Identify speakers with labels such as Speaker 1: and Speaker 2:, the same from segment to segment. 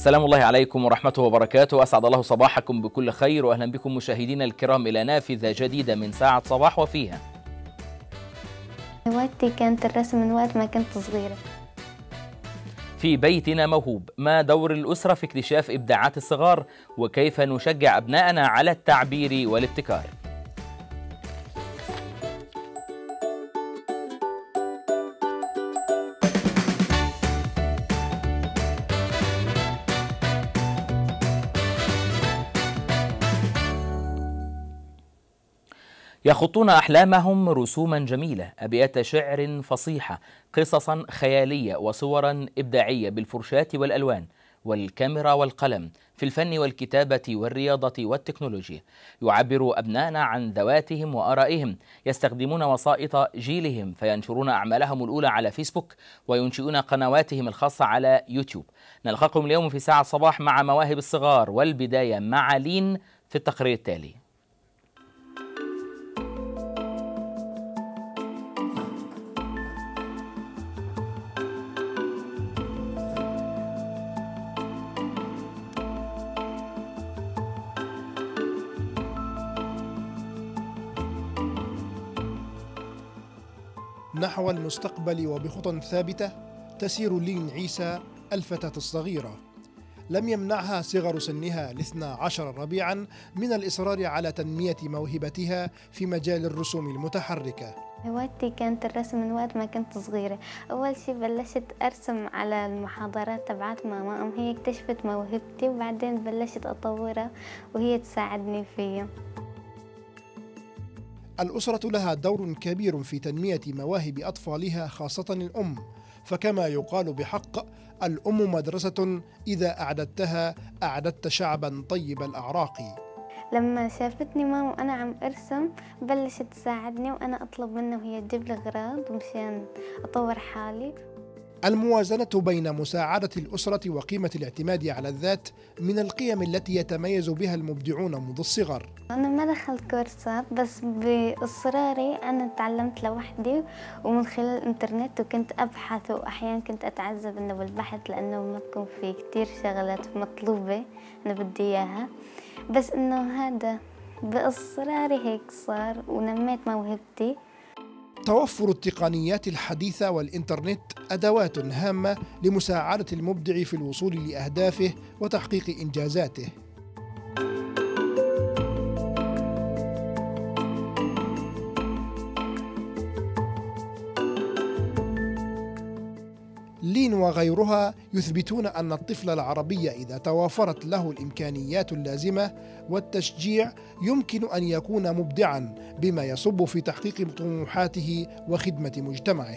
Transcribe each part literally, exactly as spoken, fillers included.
Speaker 1: سلام الله عليكم ورحمته وبركاته، أسعد الله صباحكم بكل خير، وأهلا بكم مشاهدينا الكرام إلى نافذة جديدة من ساعة صباح وفيها.
Speaker 2: هوايتي كانت الرسم من وقت ما كنت صغيرة.
Speaker 1: في بيتنا موهوب، ما دور الأسرة في اكتشاف إبداعات الصغار، وكيف نشجع أبناءنا على التعبير والابتكار. يخطون أحلامهم رسوما جميلة، أبيات شعر فصيحة، قصصا خيالية وصورا إبداعية بالفرشاة والألوان والكاميرا والقلم، في الفن والكتابة والرياضة والتكنولوجيا. يعبر أبنائنا عن ذواتهم وآرائهم، يستخدمون وسائط جيلهم فينشرون أعمالهم الأولى على فيسبوك وينشئون قنواتهم الخاصة على يوتيوب. نلقاكم اليوم في ساعة صباح مع مواهب الصغار، والبداية مع لين في التقرير التالي.
Speaker 3: نحو المستقبل وبخطى ثابتة تسير لين عيسى الفتاة الصغيرة. لم يمنعها صغر سنها الاثنى عشر ربيعا من الإصرار على تنمية موهبتها في مجال الرسوم المتحركة.
Speaker 2: هوايتي كانت الرسم من وقت ما كنت صغيرة. أول شي بلشت أرسم على المحاضرات تبعت ماما، أم هي اكتشفت موهبتي وبعدين بلشت أطورها وهي تساعدني فيها.
Speaker 3: الأسرة لها دور كبير في تنمية مواهب أطفالها، خاصة الأم، فكما يقال بحق: الأم مدرسة إذا أعددتها أعددت شعبا طيب الأعراق.
Speaker 2: لما شافتني ماما وأنا عم أرسم بلشت تساعدني وأنا أطلب منها وهي تجيب لي أغراض مشان أطور حالي.
Speaker 3: الموازنة بين مساعدة الأسرة وقيمة الاعتماد على الذات من القيم التي يتميز بها المبدعون منذ الصغر.
Speaker 2: أنا ما دخلت كورسات، بس بإصراري أنا تعلمت لوحدي ومن خلال الإنترنت، وكنت أبحث وأحيانا كنت أتعذب إنه بالبحث لأنه ما بكون في كتير شغلات مطلوبة أنا بدي إياها، بس إنه هذا بإصراري هيك صار ونميت موهبتي.
Speaker 3: توفر التقنيات الحديثة والإنترنت أدوات هامة لمساعدة المبدع في الوصول لأهدافه وتحقيق إنجازاته. لين وغيرها يثبتون أن الطفل العربي إذا توافرت له الإمكانيات اللازمة والتشجيع يمكن أن يكون مبدعاً، بما يصب في تحقيق طموحاته وخدمة مجتمعه.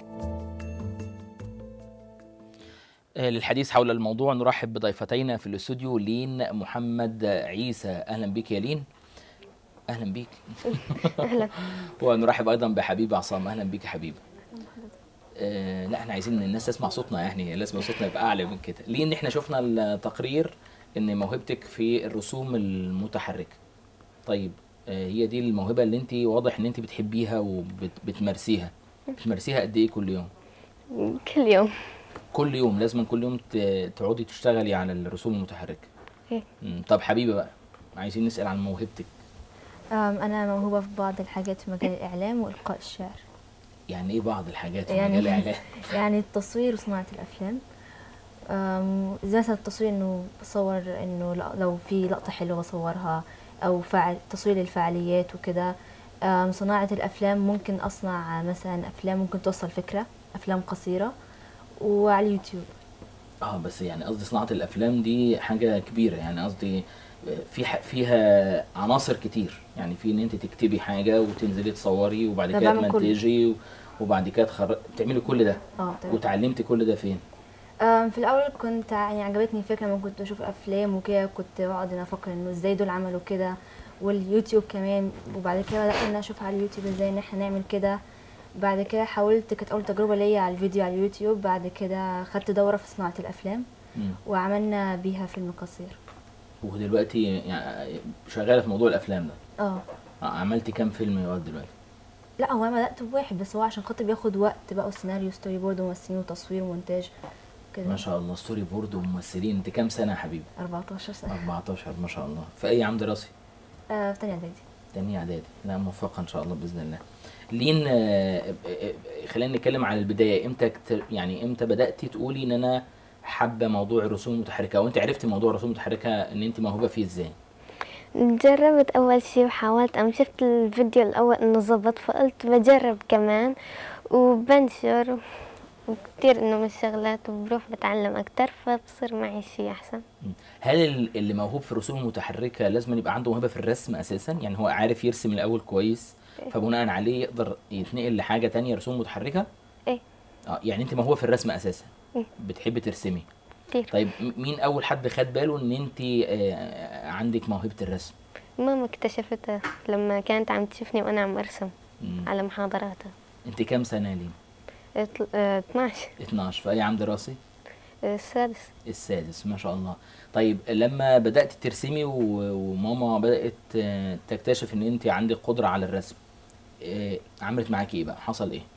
Speaker 1: للحديث حول الموضوع نرحب بضيفتينا في الاستوديو لين محمد عيسى. أهلا بك يا لين. أهلا بك.
Speaker 2: أهلا.
Speaker 1: ونرحب أيضا بحبيب عصام. أهلا بك حبيب. آه لا احنا عايزين الناس تسمع صوتنا، يعني لازم صوتنا يبقى اعلى من كده. ليه؟ احنا شفنا التقرير ان موهبتك في الرسوم المتحركه. طيب آه هي دي الموهبه اللي انت واضح ان انت بتحبيها وبتمارسيها. بتمارسيها قد ايه كل يوم؟
Speaker 2: كل يوم.
Speaker 1: كل يوم لازم كل يوم تقعدي تشتغلي على الرسوم المتحركه.
Speaker 2: ايه.
Speaker 1: طب حبيبه بقى، عايزين نسال عن موهبتك.
Speaker 4: انا موهوبه في بعض الحاجات في مجال الاعلام والقاء الشعر.
Speaker 1: يعني ايه بعض الحاجات في
Speaker 4: يعني
Speaker 1: مجال الاعلام؟
Speaker 4: يعني التصوير وصناعه الافلام. زي مثلا التصوير، انه بصور انه لو في لقطه حلوه بصورها، او فعل تصوير الفعاليات وكده. صناعه الافلام ممكن اصنع مثلا افلام ممكن توصل فكره، افلام قصيره وعلى اليوتيوب.
Speaker 1: اه بس يعني قصدي صناعه الافلام دي حاجه كبيره، يعني قصدي في فيها عناصر كتير، يعني في ان انت تكتبي حاجه وتنزلي تصوري وبعد كده تمنتجي وبعد كده تخرج تعملي كل ده.
Speaker 4: اه
Speaker 1: وتعلمتي كل ده فين؟
Speaker 4: في الاول كنت يعني عجبتني الفكره لما كنت بشوف افلام وكده، كنت بقعد انا افكر انه ازاي دول عملوا كده، واليوتيوب كمان. وبعد كده بدات ان اشوف على اليوتيوب ازاي ان احنا نعمل كده. بعد كده حاولت، كانت اول تجربه ليا على الفيديو على اليوتيوب. بعد كده خدت دوره في صناعه الافلام م. وعملنا بيها فيلم قصير.
Speaker 1: ودلوقتي يعني شغاله في موضوع الافلام ده؟
Speaker 4: اه.
Speaker 1: عملتي كام فيلم لغايه دلوقتي؟
Speaker 4: لا هو انا بدات بواحد بس، هو عشان خاطر بياخد وقت بقى، والسيناريو ستوري بورد وممثلين وتصوير ومونتاج كده.
Speaker 1: ما شاء الله، ستوري بورد وممثلين. انت كام سنه يا حبيبي؟
Speaker 4: أربعتاشر سنة.
Speaker 1: أربعتاشر ما شاء الله. في اي عام دراسي؟
Speaker 4: آه في تانية اعدادي.
Speaker 1: تانية اعدادي. لا موفقه ان شاء الله باذن الله. لين آه، آه، خلينا نتكلم على البدايه. امتى كت- يعني امتى بداتي تقولي ان انا حابه موضوع الرسوم المتحركه، وانت عرفتي موضوع الرسوم المتحركه ان انت موهوبه فيه ازاي؟
Speaker 2: جربت أول شي وحاولت، أم شفت الفيديو الأول إنه زبط فقلت بجرب كمان وبنشر، وكتير إنه من الشغلات وبروح بتعلم أكتر فبصير معي شي أحسن.
Speaker 1: مم. هل ال- اللي موهوب في الرسوم المتحركه لازم يبقى عنده موهبه في الرسم اساسا؟ يعني هو عارف يرسم الاول كويس فبناء عليه يقدر يتنقل لحاجه تانية رسوم متحركه؟
Speaker 2: إيه
Speaker 1: اه يعني انت موهوبه في الرسم اساسا؟
Speaker 2: إيه.
Speaker 1: بتحبي ترسمي؟
Speaker 2: كتير.
Speaker 1: طيب م- مين اول حد خد باله ان انت آه، عندك موهبه الرسم؟
Speaker 2: ماما اكتشفتها لما كانت عم تشوفني وأنا عم أرسم
Speaker 1: مم.
Speaker 2: على محاضراتها.
Speaker 1: انت كام سنه لين؟
Speaker 2: اتل- آه، اثناشر.
Speaker 1: اتناشر. في اي عام دراسي؟
Speaker 2: آه، السادس.
Speaker 1: السادس ما شاء الله. طيب لما بدات ترسمي و- وماما بدات آه، تكتشف ان انت عندك قدره على الرسم، آه، عملت معاكي ايه بقى؟ حصل ايه؟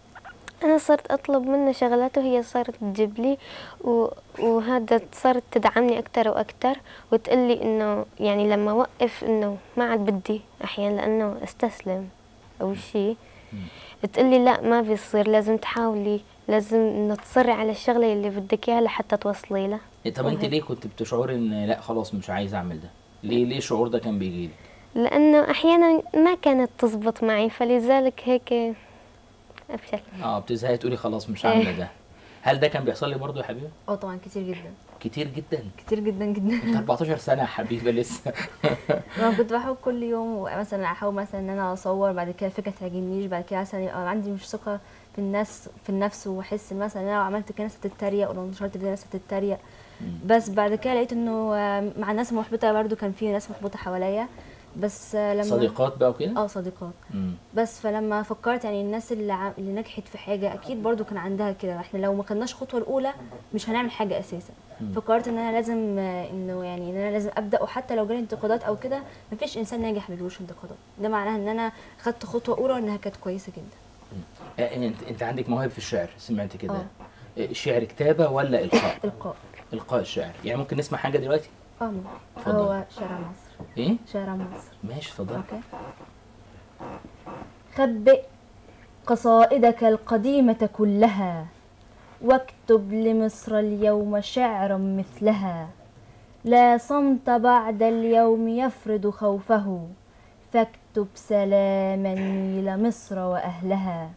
Speaker 2: أنا صرت أطلب منها شغلات وهي صارت تجيب لي و... وهذا صارت تدعمني أكتر وأكتر وتقلي إنه يعني لما أوقف إنه ما عاد بدي أحيانا لأنه استسلم أو شيء، تقلي لا ما بيصير، لازم تحاولي، لازم إنه تصري على الشغلة اللي بدك إياها لحتى توصلي لها.
Speaker 1: إيه، طب انت
Speaker 2: وهيك.
Speaker 1: ليه كنت بتشعري ان لا خلاص مش عايزه اعمل ده؟ ليه ليه الشعور ده كان بيجي لك؟
Speaker 2: لأنه أحيانا ما كانت تزبط معي فلذلك هيك أفشل.
Speaker 1: اه بتزهقي تقولي خلاص مش عامله ده. هل ده كان بيحصل لي برضو يا حبيبه؟
Speaker 4: اه طبعا كتير جدا.
Speaker 1: كتير جدا.
Speaker 4: كتير جدا جدا.
Speaker 1: انت أربعتاشر سنه يا حبيبه لسه.
Speaker 4: انا كنت بحاول كل يوم مثلا احاول مثلا ان انا اصور، بعد كده الفكره تعجبنيش، بعد كده مثلا يبقى عندي مش ثقه في الناس في النفس، واحس ان مثلا انا لو عملت كده الناس هتتريق، ولو نشرت كده الناس هتتريق. بس بعد كده لقيت انه آه، مع الناس المحبطه برضو كان في ناس محبطه حواليا، بس آه، لما
Speaker 1: صديقات بقى وكده؟
Speaker 4: اه صديقات.
Speaker 1: مم.
Speaker 4: بس فلما فكرت يعني الناس اللي ع... اللي نجحت في حاجه اكيد برضو كان عندها كده، احنا لو ما خدناش الخطوه الاولى مش هنعمل حاجه اساسا. فكرت ان انا لازم آه، انه يعني ان انا لازم ابدا، وحتى لو جالي انتقادات او كده مفيش انسان ناجح ما بيجيلوش انتقادات، ده معناها ان انا خدت خطوه اولى وانها كانت كويسه جدا.
Speaker 1: آه، انت انت عندك مواهب في الشعر سمعت كده؟
Speaker 4: اه.
Speaker 1: آه، شعر كتابه ولا القاء؟
Speaker 4: القاء.
Speaker 1: القاء الشعر. يعني ممكن نسمع حاجه دلوقتي؟
Speaker 4: اه
Speaker 1: اتفضل.
Speaker 4: هو شارع مصر.
Speaker 1: ايه؟
Speaker 4: شارع مصر.
Speaker 1: ماشي اتفضل.
Speaker 4: اوكي. خبئ قصائدك القديمة كلها، واكتب لمصر اليوم شعرا مثلها. لا صمت بعد اليوم يفرض خوفه، فاكتب سلاما إلى مصر وأهلها.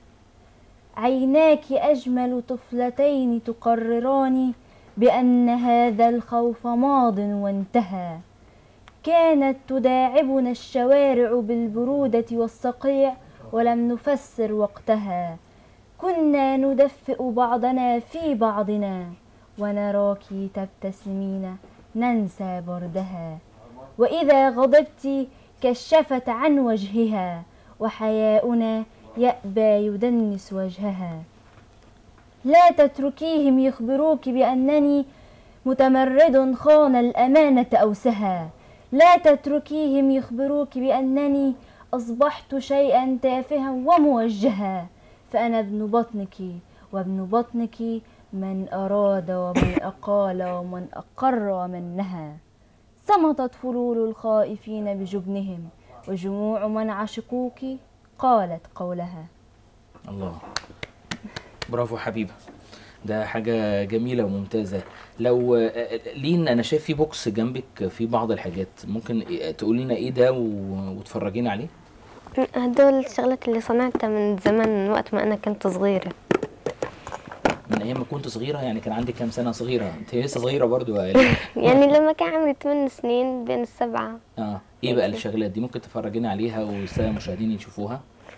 Speaker 4: عيناك أجمل طفلتين تقرران بأن هذا الخوف ماض وانتهى. كانت تداعبنا الشوارع بالبرودة والصقيع ولم نفسر وقتها. كنا ندفئ بعضنا في بعضنا، ونراك تبتسمين ننسى بردها. وإذا غضبت كشفت عن وجهها، وحياؤنا يأبى يدنس وجهها. لا تتركيهم يخبروك بأنني متمرد خان الأمانة أوسها. لا تتركيهم يخبروك بأنني أصبحت شيئا تافها وموجها. فأنا ابن بطنك، وابن بطنك من أراد ومن أقال ومن أقر ومن نهى. صمتت فلول الخائفين بجبنهم، وجموع من عشقوك قالت قولها.
Speaker 1: الله، برافو حبيبه، ده حاجة جميلة وممتازة. لو آه، لين أنا شايف في بوكس جنبك في بعض الحاجات، ممكن إيه- تقولي لنا إيه ده و- وتفرجينا عليه؟
Speaker 2: هدول الشغلات اللي صنعتها من زمان، من وقت ما أنا كنت صغيرة.
Speaker 1: من أيام ما كنت صغيرة؟ يعني كان عندك كام سنة صغيرة؟ أنت لسه صغيرة برضو يا إلهام.
Speaker 2: يعني لما كان عمري ثمان سنين بين السبعة.
Speaker 1: آه إيه بقى الشغلات دي؟ ممكن تفرجينا عليها والسادة المشاهدين يشوفوها؟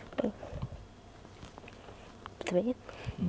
Speaker 2: بتبين؟
Speaker 1: مم.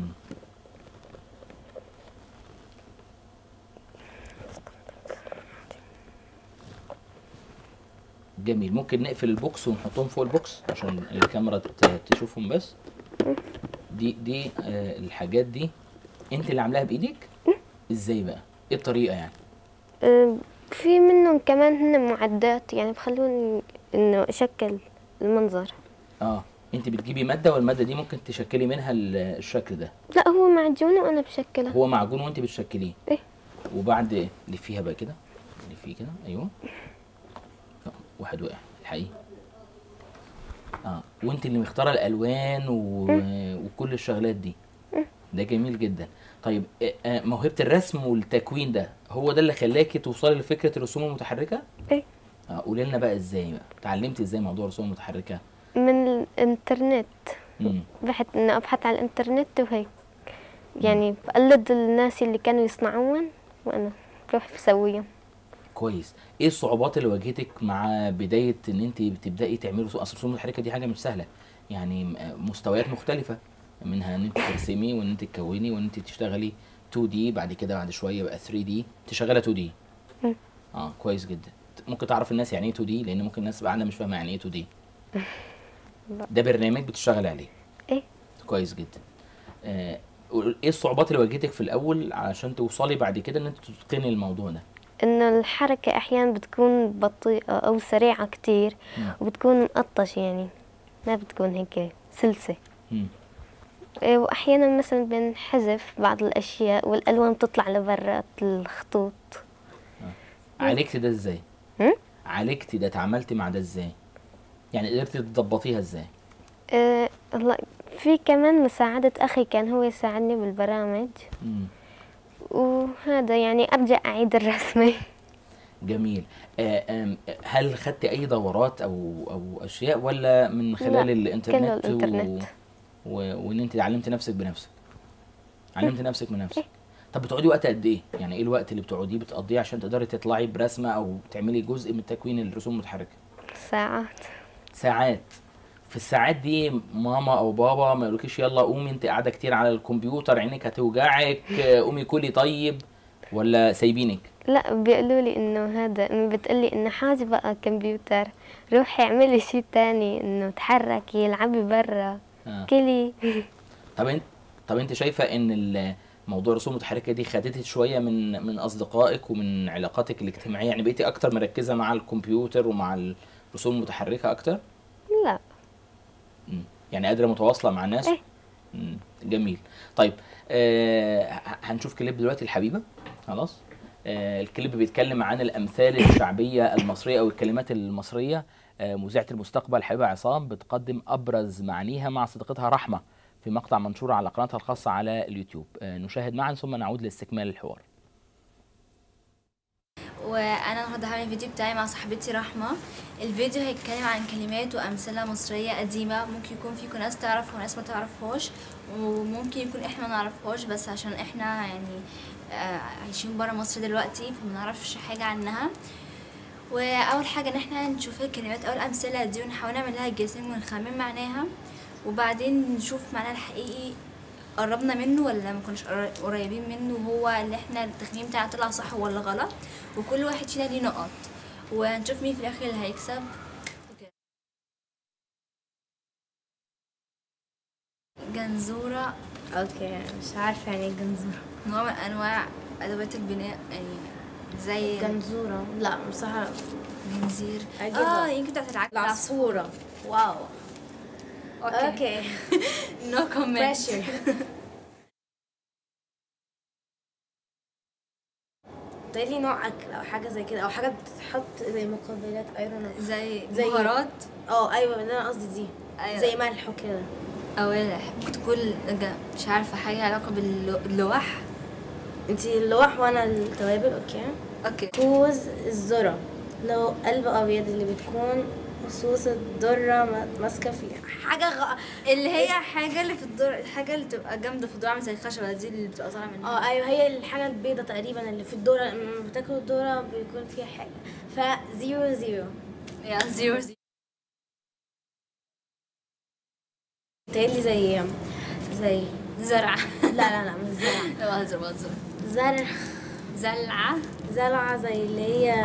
Speaker 1: جميل. ممكن نقفل البوكس ونحطهم فوق البوكس عشان الكاميرا ت- تشوفهم بس. دي دي آه الحاجات دي انت اللي عاملاها بايدك؟ ازاي بقى؟ ايه الطريقه يعني؟
Speaker 2: أه، في منهم كمان هن معدات، يعني بخلوني إنه أشكل المنظر.
Speaker 1: اه انت بتجيبي ماده والماده دي ممكن تشكلي منها الشكل ده؟
Speaker 5: لا هو معجون وانا بشكله.
Speaker 1: هو معجون وانت بتشكليه؟
Speaker 5: ايه.
Speaker 1: وبعد ايه؟ لفيها بقى كده، لفيه كده، ايوه. واحد وقع الحقيقي. اه وانت اللي مختاره الالوان و... وكل الشغلات دي. ده جميل جدا. طيب موهبه الرسم والتكوين ده هو ده اللي خلاكي توصلي لفكره الرسوم المتحركه؟
Speaker 5: ايه.
Speaker 1: اه قولي لنا بقى ازاي بقى اتعلمتي ازاي موضوع الرسوم المتحركه؟
Speaker 5: من الانترنت.
Speaker 1: امم
Speaker 5: بحث انه ابحث على الانترنت وهيك، يعني بقلد الناس اللي كانوا يصنعون وانا بروح بسويهم.
Speaker 1: كويس. ايه الصعوبات اللي واجهتك مع بدايه ان انت بتبداي تعملي رسوم؟ اصل الرسوم المتحركه دي حاجه مش سهله، يعني مستويات مختلفه، منها ان انت ترسمي وان انت تكوني وان انت تشتغلي اتنين دي، بعد كده بعد شويه بقى تلاتة دي، تشغلها اتنين دي. اه كويس جدا. ممكن تعرف الناس يعني ايه اتنين دي؟ لان ممكن الناس تبقى عندها مش فاهمه يعني ايه اتنين دي. ده برنامج بتشتغل عليه.
Speaker 5: ايه.
Speaker 1: كويس جدا. آه ايه الصعوبات اللي واجهتك في الاول علشان توصلي بعد كده ان انت تتقني الموضوع ده؟
Speaker 5: انه الحركة احيانا بتكون بطيئة او سريعة كتير، وبتكون مقطش، يعني ما بتكون هيك سلسة.
Speaker 1: مم.
Speaker 5: واحيانا مثلا بنحذف بعض الاشياء والالوان بتطلع لبرات الخطوط.
Speaker 1: آه. عالجتي ده ازاي؟
Speaker 5: هم؟
Speaker 1: عالجتي ده، تعاملتي مع ده ازاي؟ يعني قدرتي تضبطيها ازاي؟
Speaker 5: أه والله في كمان مساعدة اخي، كان هو يساعدني بالبرامج.
Speaker 1: مم.
Speaker 5: وهذا يعني ارجع اعيد الرسمة.
Speaker 1: جميل. آه هل خدتي اي دورات او او اشياء ولا من خلال الانترنت؟
Speaker 5: كله الانترنت.
Speaker 1: و... و... وان انت علمتي نفسك بنفسك؟ علمتي نفسك بنفسك. طب بتقعدي وقت قد ايه؟ يعني ايه الوقت اللي بتقعديه بتقضيه عشان تقدري تطلعي برسمه او تعملي جزء من تكوين الرسوم المتحركه؟
Speaker 5: ساعات.
Speaker 1: ساعات. في الساعات دي ماما او بابا ما يقولكيش يلا قومي انت قاعده كتير على الكمبيوتر عينك هتوجعك، قومي كلي طيب، ولا سايبينك؟
Speaker 5: لا بيقولوا لي انه هذا، انه بتقلي انه حاجه بقى كمبيوتر، روحي اعملي شيء تاني، انه تحركي العبي برا. آه. كلي.
Speaker 1: طب انت طب انت شايفه ان موضوع الرسوم المتحركه دي خدتك شويه من من اصدقائك ومن علاقاتك الاجتماعيه؟ يعني بقيتي اكتر مركزه مع الكمبيوتر ومع الرسوم المتحركه اكتر؟
Speaker 5: لا.
Speaker 1: مم. يعني قادره متواصله مع الناس؟
Speaker 5: ايه.
Speaker 1: مم. جميل. طيب آه هنشوف كليب دلوقتي الحبيبه. خلاص. آه الكليب بيتكلم عن الامثال الشعبيه المصريه او الكلمات المصريه. آه مذيعه المستقبل حبيبه عصام بتقدم ابرز معانيها مع صديقتها رحمه في مقطع منشور على قناتها الخاصه على اليوتيوب. آه نشاهد معا ثم نعود لاستكمال الحوار.
Speaker 6: وانا النهارده هعمل الفيديو بتاعي مع صاحبتي رحمه. الفيديو هيتكلم عن كلمات وامثله مصريه قديمه، ممكن يكون فيكم ناس تعرف وناس ما تعرفهاش، وممكن يكون احنا ما نعرفهاش بس عشان احنا يعني آه عايشين برا مصر دلوقتي فما نعرفش حاجه عنها. واول حاجه ان احنا نشوف الكلمات او الامثله دي ونحاول نعمل لها جيسنج ونخمن معناها، وبعدين نشوف معناها الحقيقي قربنا منه ولا ما كناش قريبين منه، وهو اللي احنا التخمين بتاعنا طلع صح ولا غلط، وكل واحد فينا ليه نقط وهنشوف مين في الاخر اللي هيكسب. جنزورة.
Speaker 4: اوكي مش عارفه يعني ايه جنزورة.
Speaker 6: نوع من انواع ادوات البناء، يعني زي
Speaker 4: جنزورة. لا بصراحه
Speaker 6: جنزير. اه يمكن بتاعت
Speaker 4: العصفورة. واو. اوكي
Speaker 6: نو كومنت.
Speaker 4: تقولي نوع اكل او حاجه زي كده، او حاجه بتتحط زي مقبلات ايرون
Speaker 6: زي بهارات.
Speaker 4: اه ايوه انا قصدي دي.
Speaker 6: أيوة.
Speaker 4: زي ملح وكده.
Speaker 6: اوالح. ممكن تكون مش عارفه حاجه علاقه باللوح.
Speaker 4: انتي اللوح وانا التوابل. اوكي
Speaker 6: اوكي.
Speaker 4: كوز الذره، لو قلب ابيض اللي بتكون صوص الذره ماسكه فيها حاجه غ...
Speaker 6: اللي هي حاجه اللي في الذره، الحاجه اللي بتبقى جامده في الذره عامله زي الخشبه دي اللي بتبقى طالعه منها.
Speaker 4: اه ايوه هي الحاجه البيضه تقريبا اللي في الذره، لما بتاكلوا الذره بيكون فيها حاجه. ف زيرو زيرو.
Speaker 6: يا زيرو زيرو.
Speaker 4: تقولي زي زي
Speaker 6: زرع.
Speaker 4: لا لا لا مش زرع.
Speaker 6: لا بهزر بهزر.
Speaker 4: زرع.
Speaker 6: زلعه.
Speaker 4: زلعه زي اللي هي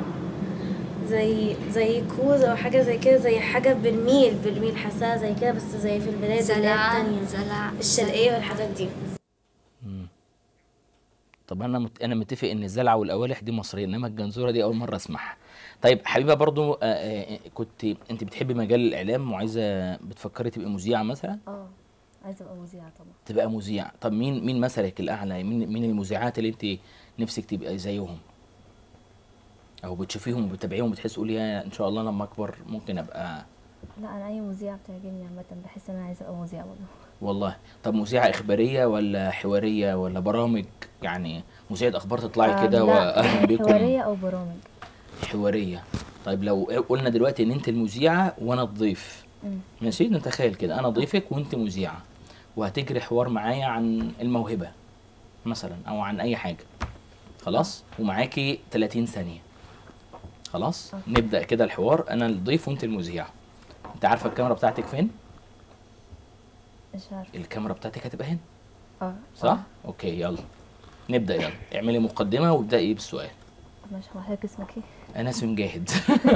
Speaker 4: زي زي كوز او حاجه زي كده، زي حاجه برميل برميل حاساها زي كده بس زي في البلاد
Speaker 6: زلعه. زلع
Speaker 4: الشرقيه والحاجات دي.
Speaker 1: امم طب انا مت... انا متفق ان الزلعه والاوالح دي مصريه، انما الجنزوره دي اول مره اسمعها. طيب حبيبه برضو، آه، آه، كنت انت بتحبي مجال الاعلام وعايزه بتفكري تبقي مذيعه مثلا؟
Speaker 4: اه عايزه ابقى مذيعه طبعا.
Speaker 1: تبقى مذيعه. طب مين مين مثلك الاعلى؟ مين مين المذيعات اللي انت نفسك تبقى زيهم او بتشوفيهم وبتتابعيهم وبتحسي تقولي يا ان شاء الله لما اكبر ممكن ابقى؟
Speaker 4: لا انا اي مذيعه بتعجبني عامه، بحس ان انا عايزه ابقى مذيعه برضه.
Speaker 1: والله. طب مذيعه اخباريه ولا حواريه ولا برامج؟ يعني مذيعه اخبار تطلعي كده واهلا بكم؟
Speaker 4: حواريه او برامج.
Speaker 1: حواريه. طيب لو قلنا دلوقتي ان انت المذيعه وانا الضيف، ماشي، نتخيل كده انا ضيفك وانت مذيعه وهتجري حوار معايا عن الموهبه مثلا او عن اي حاجه، خلاص، ومعاكي ثلاثين ثانيه، خلاص. أوكي. نبدا كده الحوار، انا الضيف وانت المذيعه. انت عارفه الكاميرا بتاعتك فين؟
Speaker 4: مش عارفه.
Speaker 1: الكاميرا بتاعتك هتبقى هنا.
Speaker 4: اه
Speaker 1: صح؟ أوه. اوكي يلا نبدا. يلا اعملي مقدمه وابداي بالسؤال.
Speaker 4: ماشي. هو حضرتك اسمك ايه؟
Speaker 1: انا اسمي مجاهد.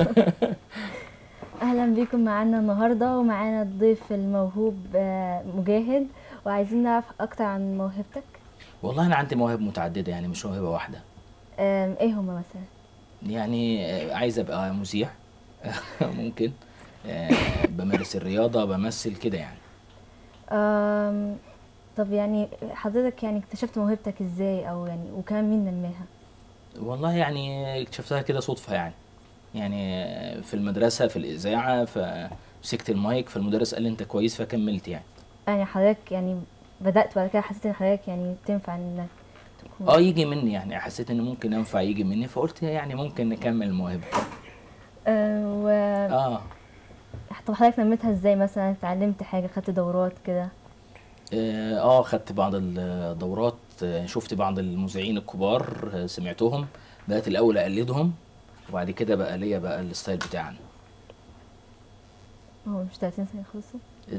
Speaker 4: اهلا بيكم معانا النهارده، ومعانا الضيف الموهوب مجاهد، وعايزين نعرف اكتر عن موهبتك.
Speaker 1: والله انا عندي مواهب متعدده، يعني مش موهبه واحده.
Speaker 4: ايه هما مثلا؟
Speaker 1: يعني عايز ابقى مذيع. ممكن. بمارس الرياضه، بمثل كده يعني.
Speaker 4: أم طب يعني حضرتك يعني اكتشفت موهبتك ازاي، او يعني وكمان مين نماها؟
Speaker 1: والله يعني اكتشفتها كده صدفه يعني. يعني في المدرسه في الاذاعه فمسكت المايك، فالمدرس قال لي انت كويس فكملت يعني.
Speaker 4: يعني حضرتك يعني بدات بعد كده حسيت ان حضرتك يعني تنفع انك تكون؟
Speaker 1: اه يجي مني يعني، حسيت ان ممكن ينفع يجي مني، فقلت يعني ممكن نكمل الموهبه.
Speaker 4: أه و
Speaker 1: اه
Speaker 4: طب حضرتك نميتها ازاي؟ مثلا اتعلمت حاجه، خدت دورات كده؟
Speaker 1: اه خدت بعض الدورات، شفت بعض المذيعين الكبار سمعتهم، بدات الاول اقلدهم وبعد كده بقى ليا بقى الستايل بتاعنا.
Speaker 4: هو مش ثلاثين ثانيه خلصوا؟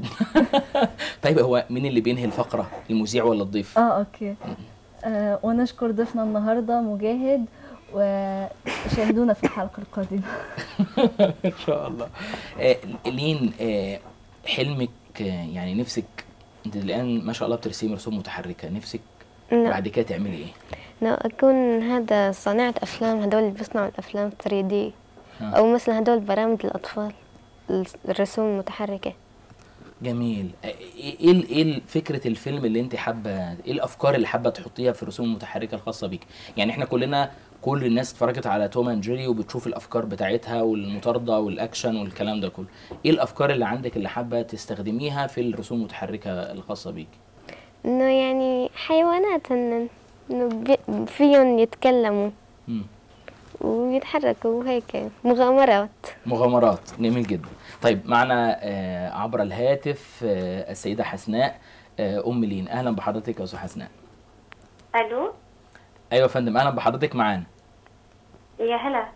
Speaker 1: طيب هو مين اللي بينهي الفقره، المذيع ولا الضيف؟
Speaker 4: اه اوكي. آه ونشكر ضيفنا النهارده مجاهد، وشاهدونا في الحلقه القادمه.
Speaker 1: ان شاء الله. آه لين، آه حلمك، آه يعني نفسك انت الان ما شاء الله بترسمي رسوم متحركه، نفسك لا. بعد كده تعملي ايه؟
Speaker 5: لا اكون هذا صانعة افلام، هدول اللي بيصنعوا الافلام ثري دي، او مثل هدول برامج الاطفال، الرسوم المتحركه.
Speaker 1: جميل. ايه ايه فكره الفيلم اللي انت حابه، ايه الافكار اللي حابه تحطيها في الرسوم المتحركه الخاصه بيك؟ يعني احنا كلنا، كل الناس اتفرجت على توم اند جيري وبتشوف الافكار بتاعتها والمطارده والاكشن والكلام ده كله. ايه الافكار اللي عندك اللي حابه تستخدميها في الرسوم المتحركه الخاصه بيك؟
Speaker 5: انه يعني حيوانات هن انه فيهم يتكلموا م. ويتحركوا وهيك، مغامرات.
Speaker 1: مغامرات، جميل جدا. طيب معنا آه عبر الهاتف آه السيده حسناء، آه ام لين. اهلا بحضرتك يا استاذه حسناء.
Speaker 7: الو.
Speaker 1: ايوه يا فندم، اهلا بحضرتك معانا.
Speaker 7: يا هلا.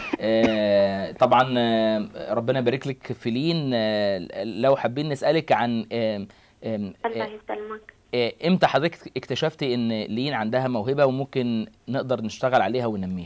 Speaker 1: آه طبعا آه ربنا يبارك لك في لين. آه لو حابين نسالك عن آه
Speaker 7: آه الله يسلمك،
Speaker 1: آه امتى حضرتك اكتشفتي ان لين عندها موهبه وممكن نقدر نشتغل عليها وننميها؟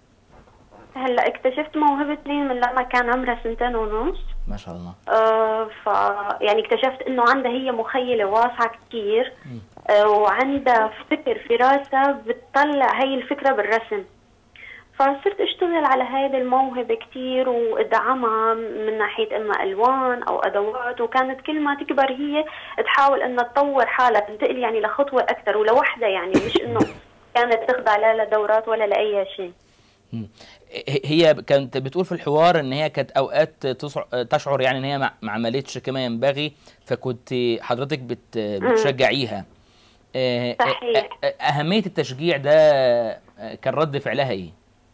Speaker 7: هلا اكتشفت موهبة لين من لما كان عمرها سنتين ونص.
Speaker 1: ما شاء الله.
Speaker 7: آه ف يعني اكتشفت انه عندها هي مخيلة واسعة كثير، آه وعندها فكر في راسها بتطلع هي الفكرة بالرسم. فصرت اشتغل على هذه الموهبة كثير وادعمها من ناحية اما الوان او ادوات، وكانت كل ما تكبر هي تحاول انها تطور حالها، تنتقل يعني لخطوة اكثر ولوحدها، يعني مش انه كانت تخضع لا لدورات ولا لاي شيء.
Speaker 1: هي كانت بتقول في الحوار ان هي كانت اوقات تشعر يعني ان هي ما عملتش كما ينبغي، فكنت حضرتك بت بتشجعيها.
Speaker 7: صحيح.
Speaker 1: اهميه التشجيع ده كان رد فعلها ايه؟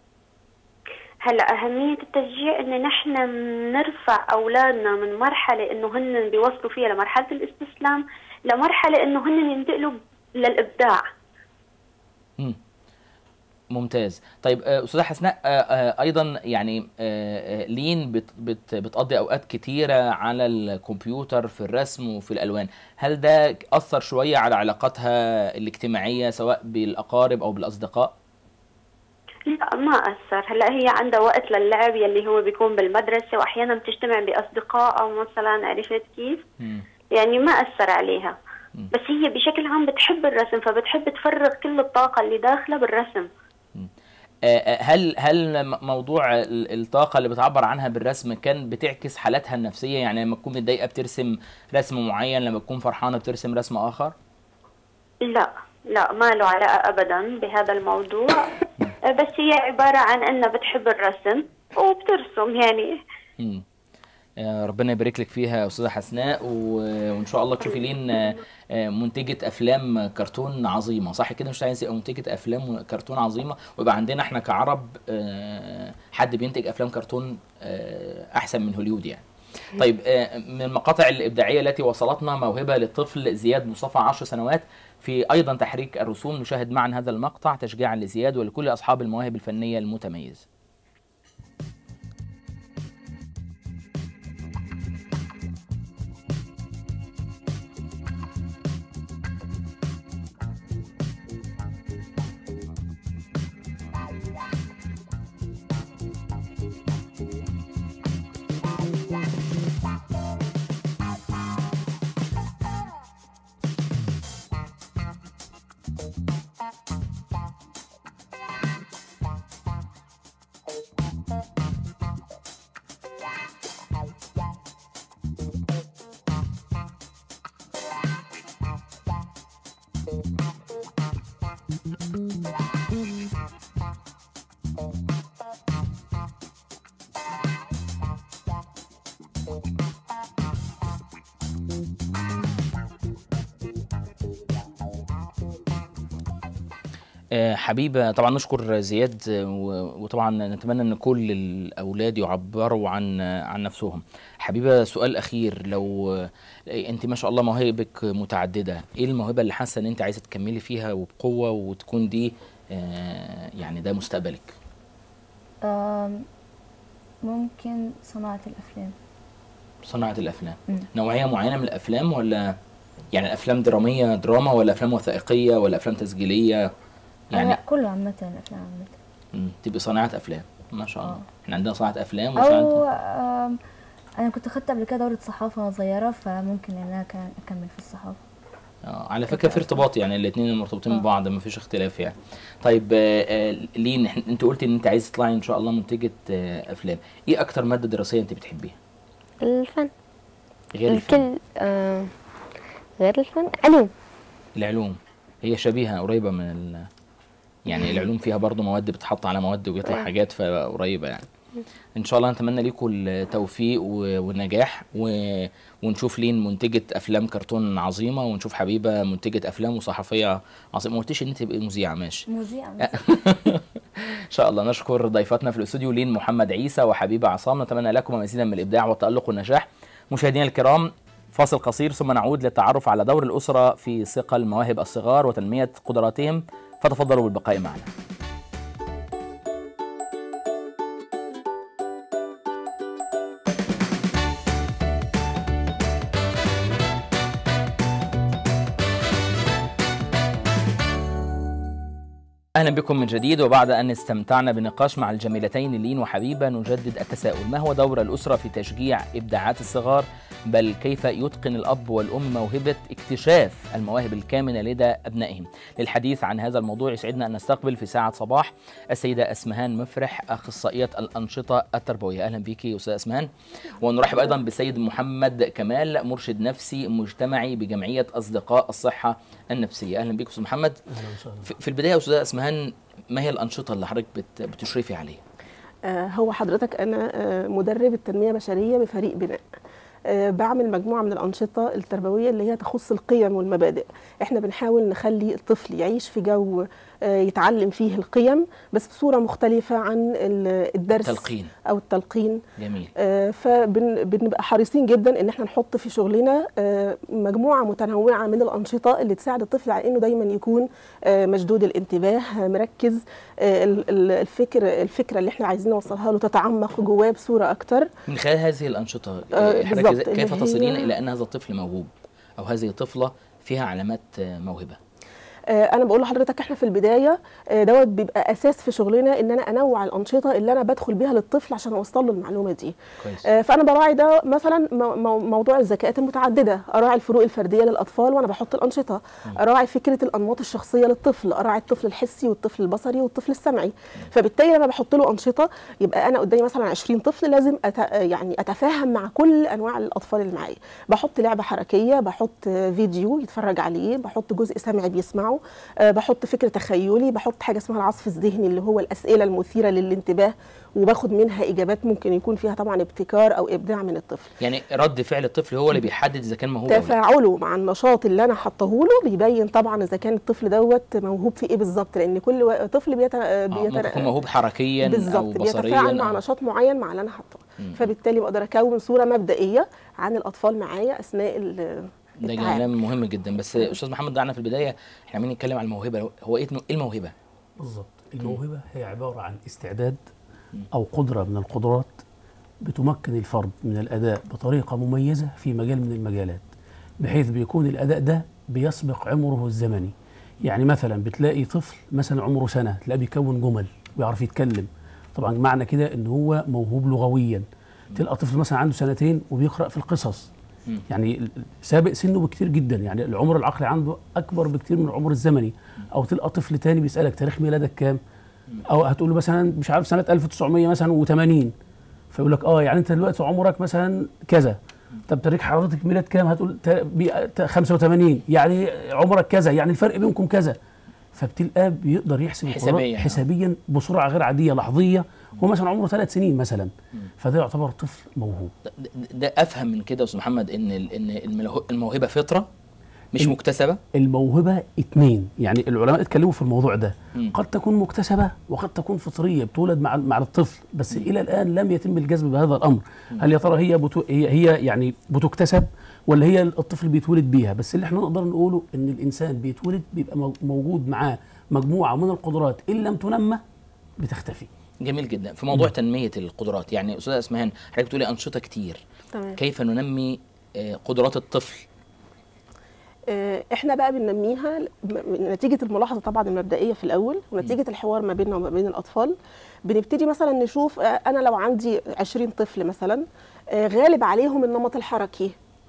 Speaker 7: هلا اهميه التشجيع ان نحن نرفع اولادنا من مرحله انه هن بيوصلوا فيها لمرحله الاستسلام لمرحله انه هن ينتقلوا للابداع.
Speaker 1: امم ممتاز. طيب استاذه حسناء، ايضا يعني لين بت بت بتقضي اوقات كتيره على الكمبيوتر في الرسم وفي الالوان، هل ده اثر شويه على علاقاتها الاجتماعيه سواء بالاقارب او بالاصدقاء؟
Speaker 7: لا ما اثر. هلا هي عندها وقت للعب يلي هو بيكون بالمدرسه، واحيانا بتجتمع باصدقاء او مثلا، عرفت كيف؟ م. يعني ما اثر عليها. م. بس هي بشكل عام بتحب الرسم، فبتحب تفرغ كل الطاقه اللي داخله بالرسم.
Speaker 1: هل هل موضوع الطاقه اللي بتعبر عنها بالرسم كان بتعكس حالاتها النفسيه؟ يعني لما تكون متضايقه بترسم رسم معين، لما تكون فرحانه بترسم رسم اخر؟
Speaker 7: لا لا، ما له علاقه ابدا بهذا الموضوع. بس هي عباره عن انها بتحب الرسم وبترسم يعني.
Speaker 1: امم ربنا يبارك لك فيها يا استاذه حسناء، وان شاء الله تشوفي لين منتجه افلام كرتون عظيمه، صح كده؟ مش عايز منتجه افلام كرتون عظيمه، ويبقى عندنا احنا كعرب حد بينتج افلام كرتون احسن من هوليود يعني. طيب، من المقاطع الابداعيه التي وصلتنا موهبه للطفل زياد مصطفى عشر سنوات في ايضا تحريك الرسوم. نشاهد معا هذا المقطع تشجيعا لزياد ولكل اصحاب المواهب الفنيه المتميزه. حبيبة، طبعا نشكر زياد، وطبعا نتمنى ان كل الاولاد يعبروا عن عن نفسهم. حبيبة، سؤال اخير، لو انت ما شاء الله مواهبك متعددة، ايه الموهبة اللي حاسة ان انت عايزة تكملي فيها وبقوة وتكون دي يعني ده مستقبلك؟
Speaker 4: ممكن صناعة الافلام.
Speaker 1: صناعة الافلام. م. نوعية معينة من الافلام، ولا يعني افلام درامية دراما، ولا افلام وثائقية، ولا افلام تسجيلية؟
Speaker 4: يعني لا، كله عامة، الافلام عامة.
Speaker 1: امم تبقي صانعة افلام ما شاء الله. احنا عندنا صناعة افلام
Speaker 4: وصناعة او انا كنت خدت قبل كده دورة صحافة وانا صغيرة، فممكن ان انا اكمل في الصحافة.
Speaker 1: اه على فكرة في ارتباط، يعني الاثنين مرتبطين ببعض، ما فيش اختلاف يعني. طيب آه لين انت قلتي ان انت عايزة تطلعي ان شاء الله منتجة آه افلام، ايه اكتر مادة دراسية انت بتحبيها؟
Speaker 5: الفن.
Speaker 1: غير الفن؟
Speaker 5: الكل آه غير الفن، علوم.
Speaker 1: العلوم هي شبيهة قريبة من ال... يعني العلوم فيها برضو مواد بتتحط على مواد وبيطلع حاجات فقريبة يعني. ان شاء الله نتمنى لكم التوفيق والنجاح، و... ونشوف لين منتجة افلام كرتون عظيمة، ونشوف حبيبة منتجة افلام وصحفية عظيمة. ما قلتيش ان انت تبقي مذيعة؟ ماشي،
Speaker 4: مذيعة.
Speaker 1: ان شاء الله. نشكر ضيفتنا في الاستوديو لين محمد عيسى وحبيبة عصام، نتمنى لكم مزيدا من الابداع والتألق والنجاح. مشاهدينا الكرام، فاصل قصير ثم نعود للتعرف على دور الأسرة في صقل مواهب الصغار وتنمية قدراتهم، فتفضلوا بالبقاء معنا. أهلا بكم من جديد، وبعد أن استمتعنا بنقاش مع الجميلتين لين وحبيبة نجدد التساؤل: ما هو دور الأسرة في تشجيع إبداعات الصغار؟ بل كيف يتقن الأب والأم موهبة اكتشاف المواهب الكامنة لدى أبنائهم؟ للحديث عن هذا الموضوع يسعدنا أن نستقبل في ساعة صباح السيدة أسمهان مفرح، أخصائية الأنشطة التربوية. أهلا بك يا أستاذة أسمهان. ونرحب أيضا بالسيد محمد كمال، مرشد نفسي مجتمعي بجمعية أصدقاء الصحة النفسية. أهلا بك أستاذ محمد. في البداية يا أستاذة أسمهان، ما هي الأنشطة اللي حضرتك بتشرفي عليها؟
Speaker 8: آه هو حضرتك أنا آه مدرب التنمية البشرية بفريق بناء. أه بعمل مجموعة من الأنشطة التربوية اللي هي تخص القيم والمبادئ. احنا بنحاول نخلي الطفل يعيش في جو أه يتعلم فيه القيم، بس بصورة مختلفة عن الدرس
Speaker 1: التلقين
Speaker 8: أو التلقين.
Speaker 1: جميل.
Speaker 8: أه فبنبقى حريصين جدا ان احنا نحط في شغلنا أه مجموعة متنوعة من الأنشطة اللي تساعد الطفل على انه دايما يكون أه مشدود الانتباه، مركز، أه الفكر الفكرة اللي احنا عايزين نوصلها له تتعمق جواه بصورة أكتر
Speaker 1: من خلال هذه الأنشطة.
Speaker 8: أه
Speaker 1: كيف تصلين إلى أن هذا الطفل موهوب أو هذه الطفلة فيها علامات موهبة؟
Speaker 8: انا بقول لحضرتك احنا في البدايه دوت بيبقى اساس في شغلنا ان انا انوع الانشطه اللي انا بدخل بيها للطفل عشان اوصل له المعلومه دي. كويس. فانا براعي ده مثلا موضوع الذكاءات المتعدده، اراعي الفروق الفرديه للاطفال وانا بحط الانشطه، اراعي فكره الانماط الشخصيه للطفل، اراعي الطفل الحسي والطفل البصري والطفل السمعي. فبالتالي انا بحط له انشطه، يبقى انا قدامي مثلا عشرين طفل لازم أت... يعني اتفاهم مع كل انواع الاطفال اللي معايا. بحط لعبه حركيه، بحط فيديو يتفرج عليه، بحط جزء سمعي بيسمعه، أه بحط فكر تخيلي، بحط حاجه اسمها العصف الذهني اللي هو الاسئله المثيره للانتباه وباخد منها اجابات ممكن يكون فيها طبعا ابتكار او ابداع من الطفل.
Speaker 1: يعني رد فعل الطفل هو اللي بيحدد اذا كان موهوب
Speaker 8: تفاعله مع النشاط اللي انا حاطه له بيبين طبعا اذا كان الطفل دوت موهوب في ايه بالظبط، لان كل طفل بيت
Speaker 1: آه ممكن يكون موهوب حركيا او بصريا،
Speaker 8: بيتفاعل مع نشاط معين مع اللي انا حاطاه. فبالتالي بقدر اكون صوره مبدئيه عن الاطفال معايا اثناء
Speaker 1: ده كلام مهم جدا. بس استاذ محمد دعنا في البدايه احنا عمالين نتكلم عن الموهبه، هو ايه الموهبه؟
Speaker 9: بالظبط، الموهبه هي عباره عن استعداد او قدره من القدرات بتمكن الفرد من الاداء بطريقه مميزه في مجال من المجالات، بحيث بيكون الاداء ده بيسبق عمره الزمني. يعني مثلا بتلاقي طفل مثلا عمره سنه تلاقيه بيكون جمل ويعرف يتكلم، طبعا معنى كده ان هو موهوب لغويا. تلقى طفل مثلا عنده سنتين وبيقرا في القصص، يعني سابق سنه بكتير جدا، يعني العمر العقلي عنده اكبر بكتير من العمر الزمني. او تلقى طفل تاني بيسالك تاريخ ميلادك كام، او هتقول له مثلا مش عارف سنه ألف وتسعمية مثلا وثمانين، فيقول لك اه يعني انت دلوقتي عمرك مثلا كذا. طب تاريخ حضرتك ميلاد كام؟ هتقول خمسة وثمانين، يعني عمرك كذا، يعني الفرق بينكم كذا. فبتلقاه بيقدر يحسب
Speaker 1: حسابيا
Speaker 9: حسابيا بسرعه غير عاديه لحظيه، هو مثلا عمره ثلاث سنين مثلا، فده يعتبر طفل موهوب.
Speaker 1: ده, ده افهم من كده يا استاذ محمد ان ان الموهبه فطره مش مكتسبه؟
Speaker 9: الموهبه اتنين، يعني العلماء اتكلموا في الموضوع ده. م. قد تكون مكتسبه وقد تكون فطريه بتولد مع مع الطفل، بس م. الى الان لم يتم الجزم بهذا الامر. م. هل يا ترى هي بتو هي, هي يعني بتكتسب ولا هي الطفل بيتولد بيها؟ بس اللي احنا نقدر نقوله ان الانسان بيتولد بيبقى موجود معاه مجموعه من القدرات ان لم تنمى بتختفي.
Speaker 1: جميل جدا. في موضوع م. تنميه القدرات، يعني استاذه اسمهان حضرتك بتقولي انشطه كتير، تمام. كيف ننمي قدرات الطفل؟
Speaker 8: احنا بقى بننميها نتيجه الملاحظه طبعا المبدئيه في الاول، ونتيجه الحوار ما بيننا وما بين الاطفال. بنبتدي مثلا نشوف انا لو عندي عشرين طفل مثلا غالب عليهم النمط الحركي،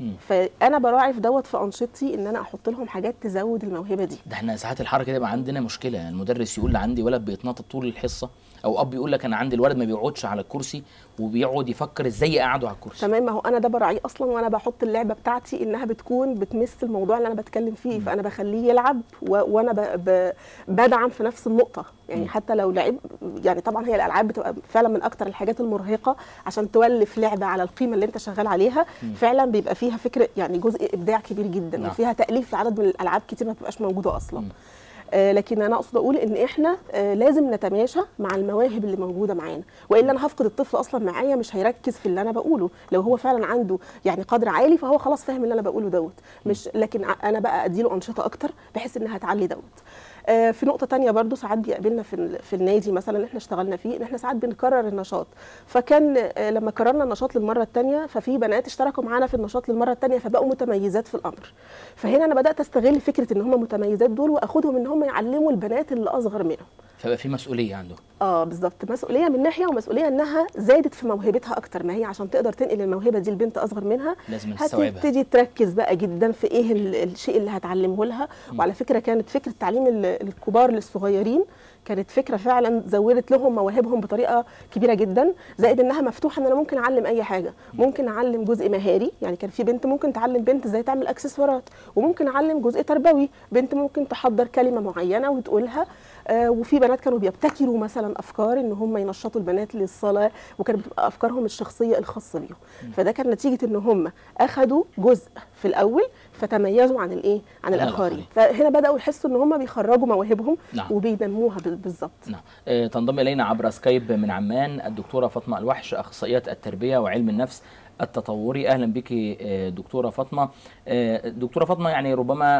Speaker 8: فانا براعي في دوت في انشطتي ان انا احط لهم حاجات تزود الموهبه دي.
Speaker 1: ده احنا ساعات الحركه دي بقى عندنا مشكله، المدرس يقول لي عندي ولد بيتنطط طول الحصه، او اب يقول لك انا عندي الولد ما بيقعدش على الكرسي وبيقعد يفكر ازاي اقعده على الكرسي.
Speaker 8: تمام، ما هو انا ده براعيه اصلا، وانا بحط اللعبه بتاعتي انها بتكون بتمس الموضوع اللي انا بتكلم فيه. م. فانا بخليه يلعب و... وانا ب... ب... بدعم في نفس النقطه، يعني م. حتى لو لعب، يعني طبعا هي الالعاب بتبقى فعلا من اكتر الحاجات المرهقه عشان تولف لعبه على القيمه اللي انت شغال عليها. م. فعلا بيبقى فيها فكره، يعني جزء ابداع كبير جدا. نعم. وفيها تاليف لعدد من الالعاب كتير ما بتبقاش موجوده اصلا. م. آه لكن انا اقصد اقول ان احنا آه لازم نتماشى مع المواهب اللي موجوده معانا، والا انا هفقد الطفل اصلا معايا، مش هيركز في اللي انا بقوله. لو هو فعلا عنده يعني قدر عالي فهو خلاص فاهم اللي انا بقوله دوت، مش لكن انا بقى اديله انشطه اكتر بحيث انها تعلي دوت. آه في نقطه تانية برضو ساعات بيقابلنا في في النادي مثلا اللي احنا اشتغلنا فيه، ان احنا ساعات بنكرر النشاط. فكان آه لما كررنا النشاط للمره الثانيه ففي بنات اشتركوا معانا في النشاط للمره الثانيه فبقوا متميزات في الامر. فهنا انا بدات استغل فكره ان هم متميزات دول واخدهم ان هم يعلموا البنات اللي اصغر منهم،
Speaker 1: فبقى في مسؤوليه عندهم.
Speaker 8: اه بالظبط، مسؤوليه من ناحيه ومسؤوليه انها زادت في موهبتها اكتر. ما هي عشان تقدر تنقل الموهبه دي لبنت اصغر منها
Speaker 1: لازم تستوعبها،
Speaker 8: هتبتدي تركز بقى جدا في ايه الشيء اللي هتعلمه لها. م. وعلى فكره كانت فكره تعليم الكبار للصغيرين كانت فكره فعلا زودت لهم مواهبهم بطريقه كبيره جدا، زائد انها مفتوحه ان انا ممكن اعلم اي حاجه. ممكن اعلم جزء مهاري، يعني كان في بنت ممكن تعلم بنت ازاي تعمل اكسسوارات، وممكن اعلم جزء تربوي، بنت ممكن تحضر كلمه معينه وتقولها. آه وفي بنات كانوا بيبتكروا مثلا افكار ان هم ينشطوا البنات للصلاه، وكانت بتبقى افكارهم الشخصيه الخاصه بيهم. فده كان نتيجه ان هم اخذوا جزء في الاول فتميزوا عن الايه عن الاخرين، فهنا بداوا يحسوا ان هم بيخرجوا مواهبهم. نعم. وبينموها بالظبط.
Speaker 1: نعم. آه تنضم الينا عبر سكايب من عمان الدكتوره فاطمه الوحش، اخصائيه التربيه وعلم النفس التطوري. اهلا بك دكتوره فاطمه. آه دكتوره فاطمه، يعني ربما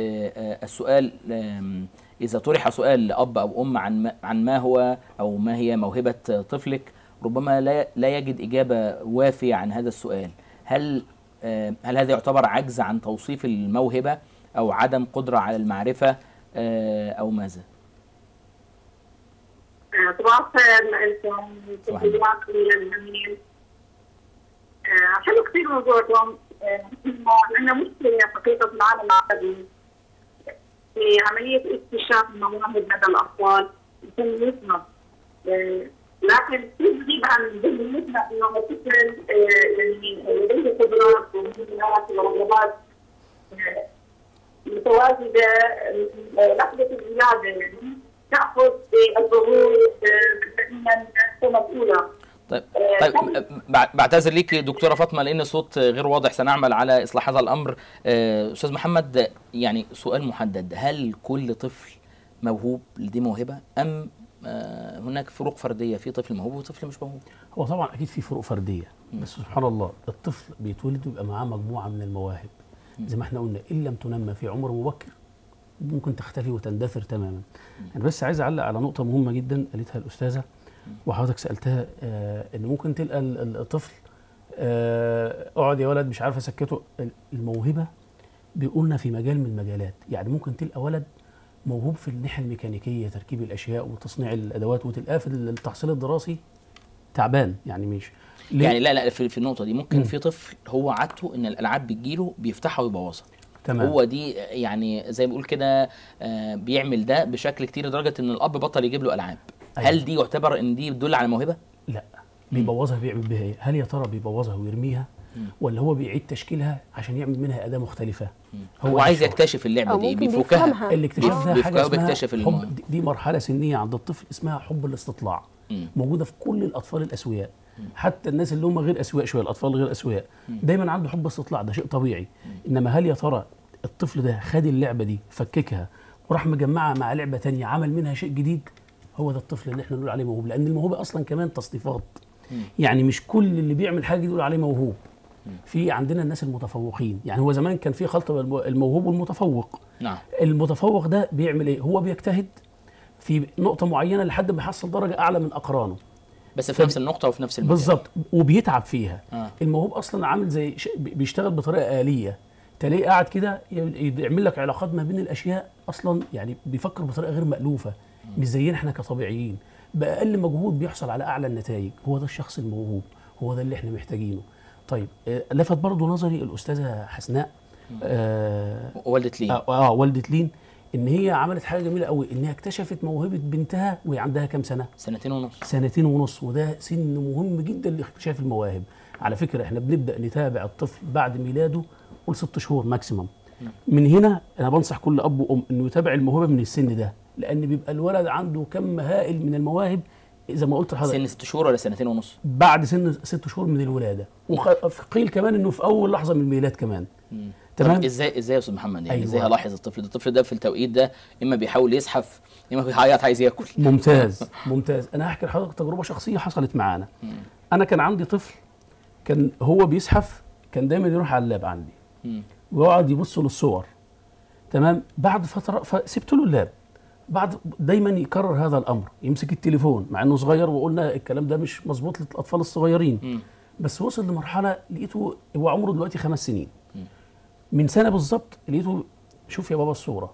Speaker 1: آه السؤال اذا طرح سؤال لاب او ام عن عن ما هو او ما هي موهبه طفلك، ربما لا لا يجد اجابه وافيه عن هذا السؤال. هل هل هذا يعتبر عجز عن توصيف الموهبة أو عدم قدرة على المعرفة أو ماذا؟
Speaker 10: صباح الخير لكم تحياتي للجميع. حلو كثير موضوعكم. عندنا مشكلة حقيقة في العالم العربي في عملية اكتشاف المواهب لدى الأطفال وتنميتها، لكن كثير غريب عن ذهنيتنا إنه الطفل يعني لديه قدرات ومهارات ورغبات متواجدة لحظة الولادة، يعني تأخذ بالضغوط دائما كمسؤولة.
Speaker 1: طيب طيب بعتذر ليك دكتوره فاطمه لان الصوت غير واضح، سنعمل على اصلاح هذا الامر. استاذ محمد، يعني سؤال محدد، هل كل طفل موهوب لديه موهبه ام هناك فروق فرديه في طفل موهوب وطفل مش موهوب؟
Speaker 9: هو طبعا اكيد في فروق فرديه، بس سبحان الله الطفل بيتولد ويبقى معاه مجموعه من المواهب زي ما احنا قلنا، ان لم تنمى في عمر مبكر ممكن تختفي وتندثر تماما. انا بس عايز اعلق على نقطه مهمه جدا قالتها الاستاذه وحضرتك سالتها، آه ان ممكن تلقى الطفل آه اقعد يا ولد مش عارف اسكته. الموهبه بيقولنا في مجال من المجالات، يعني ممكن تلقى ولد موهوب في الناحيه الميكانيكيه، تركيب الاشياء وتصنيع الادوات، وتلقاه في التحصيل الدراسي تعبان، يعني مش
Speaker 1: يعني لا لا في, في النقطه دي ممكن م. في طفل هو عادته ان الالعاب بتجيله بيفتحها ويبوظها. تمام. هو دي يعني زي ما بيقول كده آه بيعمل ده بشكل كتير لدرجه ان الاب بطل يجيب له العاب. أيوة. هل دي يعتبر ان دي بتدل على موهبه؟
Speaker 9: لا، بيبوظها بيعمل بها ايه؟ هل يا ترى بيبوظها ويرميها ولا هو بيعيد تشكيلها عشان يعمل منها اداه مختلفه؟
Speaker 1: هو, هو عايز يكتشف اللعبه دي، بيفكها.
Speaker 9: الاكتشاف ده حاجه بيكتشف حب، دي مرحله سنيه عند الطفل اسمها حب الاستطلاع. مم. موجوده في كل الاطفال الاسوياء، حتى الناس اللي هم غير اسوياء شويه، الاطفال غير اسوياء دايما عنده حب استطلاع، ده شيء طبيعي. مم. انما هل يا ترى الطفل ده خد اللعبه دي فككها وراح مجمعها مع لعبه ثانيه عمل منها شيء جديد؟ هو ده الطفل اللي احنا نقول عليه موهوب، لان الموهوبه اصلا كمان تصنيفات. مم. يعني مش كل اللي بيعمل حاجه يقول عليه موهوب. مم. في عندنا الناس المتفوقين، يعني هو زمان كان في خلط بين الموهوب والمتفوق. نعم. المتفوق ده بيعمل ايه؟ هو بيجتهد في نقطه معينه لحد ما يحصل درجه اعلى من اقرانه،
Speaker 1: بس في نفس النقطه وفي نفس المجال
Speaker 9: بالظبط، وبيتعب فيها. آه. الموهوب اصلا عامل زي بيشتغل بطريقه آلية، تلاقيه قاعد كده يعمل لك علاقات ما بين الاشياء، اصلا يعني بيفكر بطريقه غير مألوفه، مش زينا احنا كطبيعيين، باقل مجهود بيحصل على اعلى النتائج. هو ده الشخص الموهوب، هو ده اللي احنا محتاجينه. طيب آه لفت برضو نظري الاستاذه حسناء
Speaker 1: آه والده لين
Speaker 9: اه, آه والده لين ان هي عملت حاجه جميله قوي، انها اكتشفت موهبه بنتها وهي عندها كام سنه؟
Speaker 1: سنتين ونص.
Speaker 9: سنتين ونص، وده سن مهم جدا لاكتشاف المواهب. على فكره احنا بنبدا نتابع الطفل بعد ميلاده قول ست شهور ماكسيمم. من هنا انا بنصح كل اب وام انه يتابع الموهبه من السن ده، لان بيبقى الولد عنده كم هائل من المواهب زي ما قلت لحضرتك.
Speaker 1: سن ست شهور ولا سنتين ونص؟
Speaker 9: بعد سن ست شهور من الولاده، وقيل كمان انه في اول لحظه من الميلاد كمان.
Speaker 1: مم. تمام. ازاي ازاي يا استاذ محمد؟ يعني ازاي أيوة. هلاحظ الطفل ده؟ الطفل ده في التوقيت ده اما بيحاول يزحف اما بيعيط عايز ياكل.
Speaker 9: ممتاز ممتاز. انا هحكي لحضرتك تجربه شخصيه حصلت معانا. مم. انا كان عندي طفل كان هو بيزحف، كان دايما يروح على اللاب عندي مم. ويقعد يبص للصور. تمام. بعد فتره فسبت له اللاب، بعد دايما يكرر هذا الامر، يمسك التليفون مع انه صغير، وقلنا الكلام ده مش مظبوط للاطفال الصغيرين. مم. بس وصل لمرحله لقيته هو عمره دلوقتي خمس سنين. مم. من سنه بالظبط لقيته شوف يا بابا الصوره.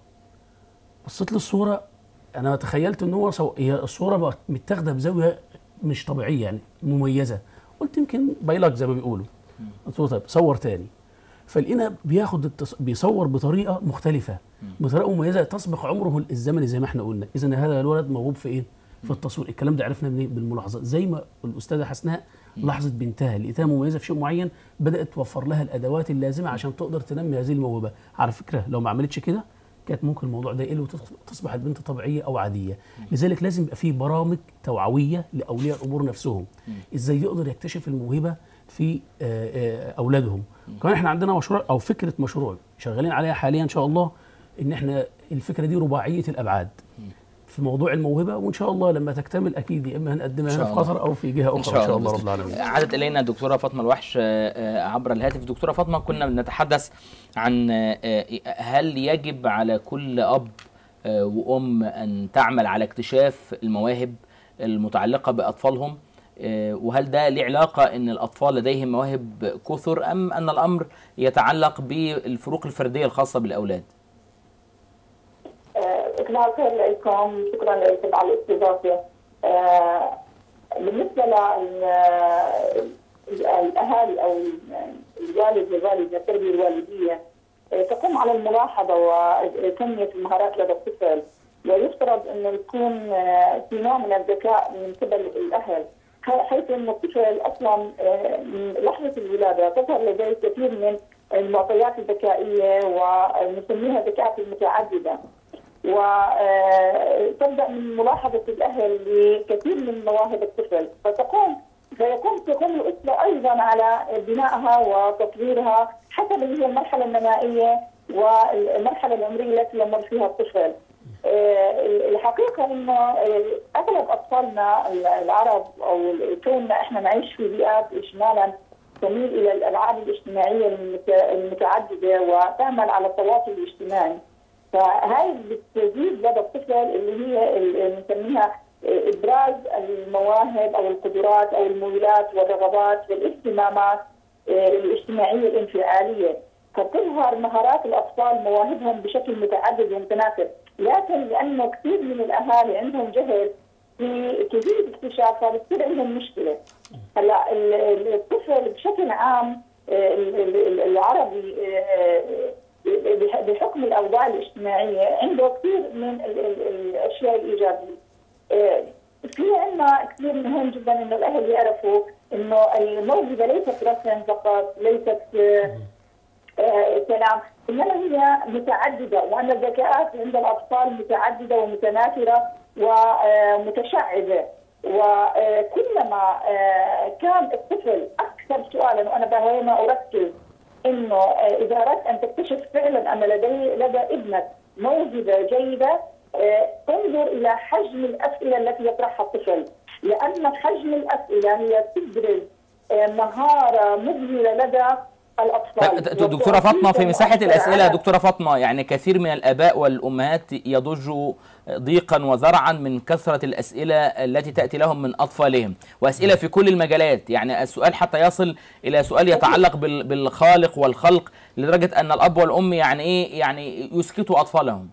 Speaker 9: بصيت للصوره انا تخيلت ان هو سو... هي الصوره متاخده بزاويه مش طبيعيه يعني مميزه، قلت يمكن بايلك زي ما بيقولوا. قلت له طيب صور تاني، فلقينا بياخد التص... بيصور بطريقه مختلفه، بطريقه مميزه تسبق عمره الزمني زي ما احنا قلنا. اذا هذا الولد موهوب في ايه؟ في التصوير. الكلام ده عرفنا منين؟ بالملاحظات، زي ما الاستاذه حسناء لاحظت بنتها لقيتها مميزه في شيء معين، بدات توفر لها الادوات اللازمه عشان تقدر تنمي هذه الموهبه. على فكره لو ما عملتش كده كانت ممكن الموضوع ده يقل وتصبح البنت طبيعيه او عاديه. لذلك لازم يبقى في برامج توعويه لاولياء الامور نفسهم، ازاي يقدر يكتشف الموهبه في اولادهم. كمان احنا عندنا مشروع او فكره مشروع شغالين عليها حاليا ان شاء الله، ان احنا الفكره دي رباعيه الابعاد في موضوع الموهبه، وان شاء الله لما تكتمل اكيد يا اما هنقدمها هنا في قطر او في جهه اخرى ان شاء, إن شاء الله رب العالمين.
Speaker 1: عادت الينا الدكتوره فاطمه الوحش عبر الهاتف. دكتوره فاطمه، كنا بنتحدث عن هل يجب على كل اب وام ان تعمل على اكتشاف المواهب المتعلقه باطفالهم، وهل ده له علاقه ان الاطفال لديهم مواهب كثر ام ان الامر يتعلق بالفروق الفرديه الخاصه بالاولاد؟
Speaker 10: صباح الخير لكم، شكرا لكم على الاستضافه. آه بالنسبه للاهالي او الوالد والوالده، التربيه الوالديه تقوم على الملاحظه وتنميه المهارات لدى الطفل، ويفترض انه يكون في نوع من الذكاء من قبل الاهل، حيث ان الطفل اصلا من لحظه الولاده تظهر لديه كثير من المعطيات الذكائيه ونسميها الذكاءات المتعدده، وتبدا من ملاحظه الاهل لكثير من مواهب الطفل، فتقوم فيقوم تقوم الاسره ايضا على بنائها وتطويرها حسب اللي هي المرحله النمائيه والمرحله العمريه التي يمر فيها الطفل. الحقيقه انه اغلب اطفالنا العرب او كوننا احنا نعيش في بيئات اجمالا تميل الى الالعاب الاجتماعيه المتعدده وتعمل على التواصل الاجتماعي، فهاي بتزيد لدى الطفل اللي هي اللي بنسميها ابراز المواهب او القدرات او الميولات والرغبات والاهتمامات الاجتماعيه الانفعاليه، فبتظهر مهارات الاطفال مواهبهم بشكل متعدد ومتناسب، لكن لانه كثير من الاهالي عندهم جهل في كيفيه اكتشافها بتصير عندهم مشكله. هلا الطفل بشكل عام العربي بحكم الاوضاع الاجتماعيه عنده كثير من الاشياء الايجابيه. في عندنا كثير مهم جدا انه الاهل يعرفوا انه الموهبه ليست رسم فقط، ليست كلام، انما هي متعدده، وان الذكاءات عند الاطفال متعدده ومتناثره ومتشعبه، وكلما كان الطفل اكثر سؤالا، وانا دائما اركز انه اذا اردت ان تكتشف فعلا ان لدي لدى ابنك موهبه جيده، انظر الى حجم الاسئله التي يطرحها الطفل، لان حجم الاسئله هي تبرز مهاره مذهله لدى الاطفال.
Speaker 1: دكتوره فاطمه، في مساحه الاسئله دكتوره فاطمه، يعني كثير من الاباء والامهات يضجوا ضيقا وذرعا من كثره الاسئله التي تاتي لهم من اطفالهم، واسئله في كل المجالات، يعني السؤال حتى يصل الى سؤال يتعلق بالخالق والخلق، لدرجه ان الاب والام يعني ايه يعني يسكتوا اطفالهم.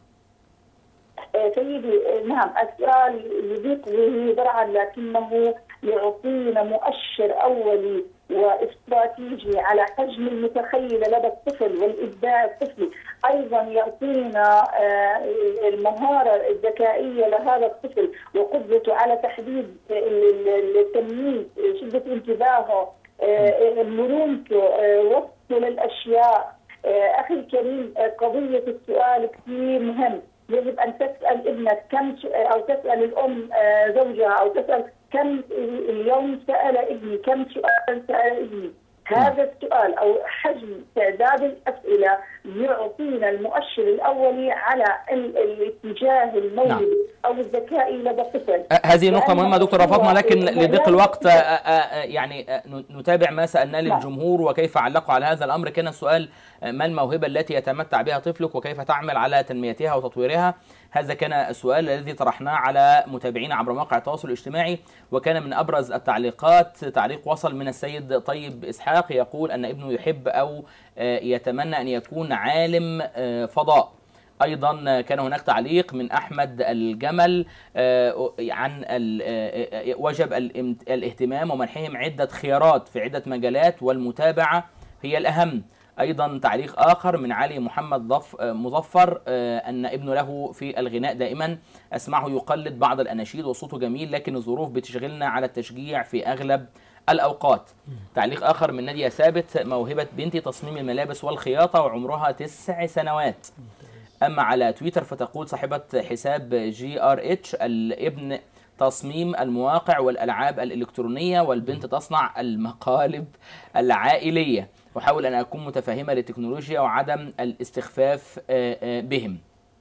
Speaker 10: سيدي نعم، السؤال يضيق به ذرعا لكنه يعطينا مؤشر اولي واستراتيجي على حجم المتخيله لدى الطفل والابداع الطفلي، ايضا يعطينا المهاره الذكائيه لهذا الطفل وقدرته على تحديد التمييز، شده انتباهه، مرونته، وصفه للاشياء. اخي الكريم، قضيه السؤال كثير مهم، يجب ان تسال ابنك كم او تسال الام زوجها او تسال كم اليوم سال ابني، كم سؤال سال ابني. هذا السؤال او حجم تعداد الاسئله يعطينا المؤشر الاولي على الاتجاه الموهبي او الذكائي لدى الطفل.
Speaker 1: هذه نقطه مهمه دكتوره فاطمه، لكن لضيق الوقت يعني نتابع ما سالناه للجمهور وكيف علقوا على هذا الامر. كان السؤال: ما الموهبه التي يتمتع بها طفلك وكيف تعمل على تنميتها وتطويرها؟ هذا كان السؤال الذي طرحناه على متابعينا عبر مواقع التواصل الاجتماعي، وكان من ابرز التعليقات تعليق وصل من السيد طيب اسحاق يقول ان ابنه يحب او يتمنى ان يكون عالم فضاء. ايضا كان هناك تعليق من احمد الجمل عن وجب الاهتمام ومنحهم عده خيارات في عده مجالات والمتابعه هي الاهم. ايضا تعليق اخر من علي محمد مظفر ان ابنه له في الغناء دائما اسمعه يقلد بعض الاناشيد وصوته جميل، لكن الظروف بتشغلنا على التشجيع في اغلب الاوقات. تعليق اخر من ناديه ثابت: موهبه بنتي تصميم الملابس والخياطه وعمرها تسع سنوات. اما على تويتر فتقول صاحبه حساب جي ار اتش: الابن تصميم المواقع والالعاب الالكترونيه، والبنت تصنع المقالب العائليه. أحاول أن أكون متفهمة للتكنولوجيا وعدم الاستخفاف بهم.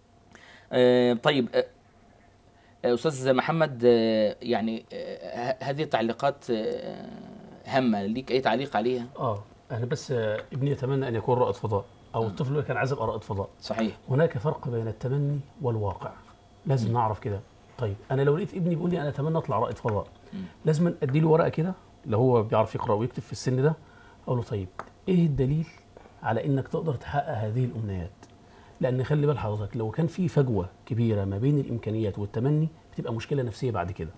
Speaker 1: طيب أستاذ محمد، يعني هذه التعليقات هامة، ليك أي تعليق عليها؟
Speaker 9: آه أنا بس ابني يتمنى أن يكون رائد فضاء، أو الطفل كان عايز يبقى رائد فضاء.
Speaker 1: صحيح.
Speaker 9: هناك فرق بين التمني والواقع، لازم نعرف كده. طيب أنا لو لقيت ابني بيقول لي أنا أتمنى أطلع رائد فضاء، لازم أدي له ورقة كده لو هو بيعرف يقرأ ويكتب في السن ده، أقول له طيب ايه الدليل على انك تقدر تحقق هذه الامنيات؟ لان خلي بال حضرتك لو كان في فجوه كبيره ما بين الامكانيات والتمني بتبقى مشكله نفسيه بعد كده.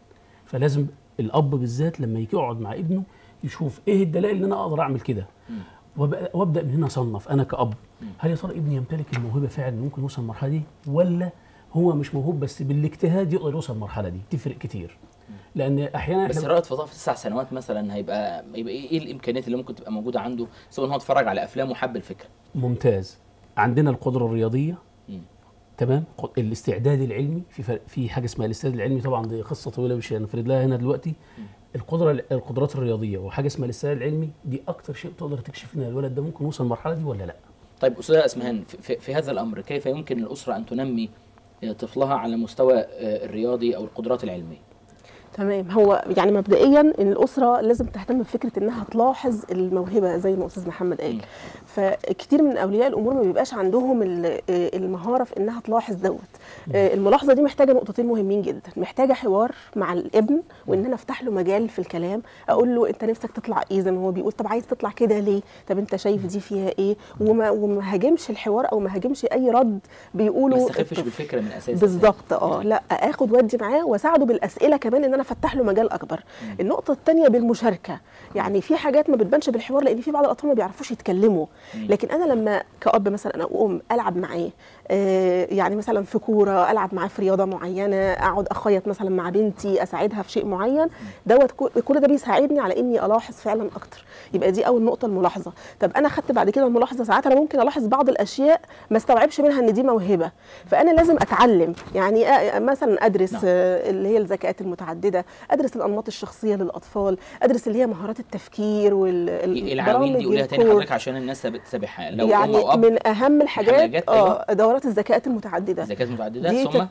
Speaker 9: فلازم الاب بالذات لما يجي يقعد مع ابنه يشوف ايه الدلائل ان انا اقدر اعمل كده، وابدا من هنا اصنف انا كاب هل يا ترى ابني يمتلك الموهبه فعلا ممكن يوصل المرحله دي، ولا هو مش موهوب بس بالاجتهاد يقدر يوصل المرحله دي. تفرق كتير، لان احيانا
Speaker 1: بس رائد فضاء في تسع سنوات مثلا هيبقى يبقى ايه الامكانيات اللي ممكن تبقى موجوده عنده، سواء هو اتفرج على افلام وحب الفكره؟
Speaker 9: ممتاز. عندنا القدره الرياضيه، م. تمام. الاستعداد العلمي، في فرق في حاجه اسمها الاستعداد العلمي، طبعا دي قصه طويله مش هنفرد لها هنا دلوقتي. م. القدره القدرات الرياضيه وحاجه اسمها الاستعداد العلمي، دي اكتر شيء تقدر تكشف ان الولد ده ممكن يوصل المرحله دي ولا لا.
Speaker 1: طيب استاذه اسمهان، في, في هذا الامر كيف يمكن الاسره ان تنمي طفلها على مستوى الرياضي او القدرات العلميه؟
Speaker 8: تمام. هو يعني مبدئيا ان الاسره لازم تهتم بفكره انها تلاحظ الموهبه زي ما استاذ محمد قال. فكتير من اولياء الامور ما بيبقاش عندهم المهاره في انها تلاحظ دوت. الملاحظه دي محتاجه نقطتين مهمين جدا، محتاجه حوار مع الابن، وان انا افتح له مجال في الكلام، اقول له انت نفسك تطلع ايه زي ما هو بيقول، طب عايز تطلع كده ليه، طب انت شايف دي فيها ايه، وما وما هاجمش الحوار او ما هاجمش اي رد بيقوله،
Speaker 1: ما استخفش بالفكره من اساسها.
Speaker 8: بالظبط. اه لا، اخد ودي معاه واساعده بالاسئله كمان، ان انا افتح له مجال اكبر. مم. النقطه الثانيه بالمشاركه، يعني في حاجات ما بتبانش بالحوار لان في بعض الاطفال ما بيعرفوش يتكلموا. مم. لكن انا لما كأب مثلا انا اقوم العب معاه، آه يعني مثلا في كوره، العب معاه في رياضه معينه، اقعد اخيط مثلا مع بنتي، اساعدها في شيء معين، دوت كل ده بيساعدني على اني الاحظ فعلا اكتر. يبقى دي اول نقطه، الملاحظه. طب انا خدت بعد كده الملاحظه، ساعات انا ممكن الاحظ بعض الاشياء ما استوعبش منها ان دي موهبه، فانا لازم اتعلم. يعني مثلا ادرس نعم. اللي هي الذكاءات المتعدده، ادرس الانماط الشخصيه للاطفال، ادرس اللي هي مهارات التفكير
Speaker 1: والبرامج دي. قوليها تاني حضرتك عشان الناس تتابعها.
Speaker 8: لو يعني من اهم الحاجات اه دورات الذكاءات المتعدده.
Speaker 1: الذكاءات المتعدده
Speaker 8: دي ثم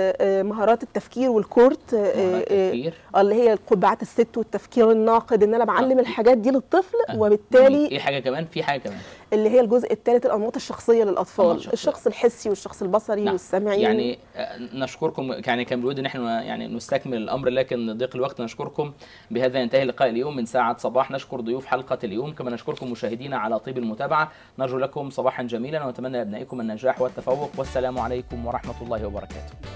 Speaker 8: مهارات التفكير والكورت، التفكير. اللي هي قبعات الست والتفكير الناقد، ان انا بعلم آه. الحاجات دي للطفل. آه. وبالتالي
Speaker 1: ايه حاجه كمان؟ في حاجه كمان
Speaker 8: اللي هي الجزء الثالث، الانماط الشخصيه للاطفال، الشخص, الشخص الحسي والشخص البصري. نعم. والسمعي.
Speaker 1: يعني نشكركم، يعني كان بودي ان احنا يعني نستكمل الامر لكن ضيق الوقت. نشكركم. بهذا ينتهي لقاء اليوم من ساعه صباح. نشكر ضيوف حلقه اليوم، كما نشكركم مشاهدينا على طيب المتابعه. نرجو لكم صباحا جميلا ونتمنى لابنائكم النجاح والتفوق، والسلام عليكم ورحمه الله وبركاته.